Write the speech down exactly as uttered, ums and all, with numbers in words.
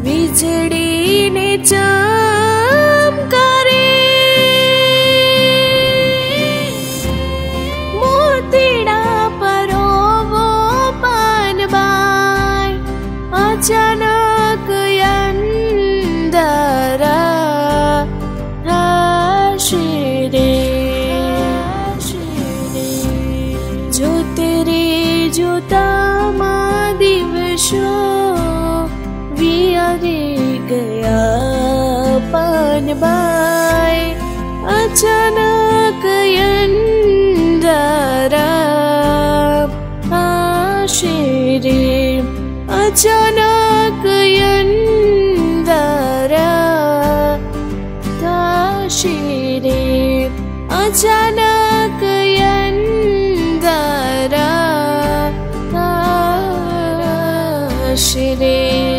વીજળીને ચમકારે મોતીડા પરોવો પાનબાઈ અચાનક અંધારા થશે રે જોતે રે જોતામાં દિવસો વિયારી ગયા પાનબાઈ અચાનક અંધારા થશે રે અચાનક અંધારા થશે રે અચાનક અંધારા થશે રે